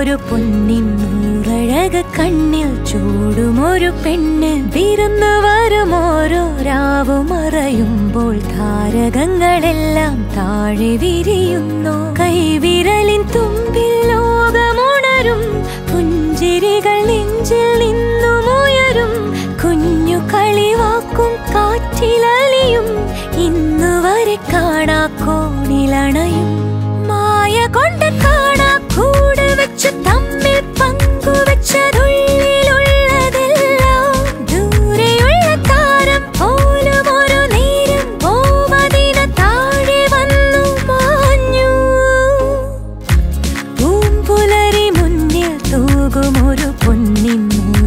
ഒരു പൊന്നിൻ നൂറഴക കണ്ണിൽ ചൂടുമൊരു പെണ്ണ് വിരുന്നു വരുമോരോ രാവു മറയുമ്പോൾ താരകങ്ങളെല്ലാം താഴെ വിരിയുന്നു കൈവിരലിൻ തുമ്പിൽ ലോകമുണരും പുഞ്ചിരികൾ നെഞ്ചിൽ നിന്നുമുയരും കുഞ്ഞു കളിവാക്കും കാറ്റിലലിയും ഇന്നുവരെ കാണാ കോണിലണയും മായ കൊണ്ട് കാണാ കൂട് വെച്ച് തമ്മിൽ പങ്കുവെച്ചതുള്ളിലുള്ളതെല്ലാം ദൂരെയുള്ള താരം പോലും ഒരു നേരം പോവതിന താഴെ വന്നു മാഞ്ഞു പൂമ്പുലരി മുന്നിൽ തൂകുമൊരു പൊന്നിൻ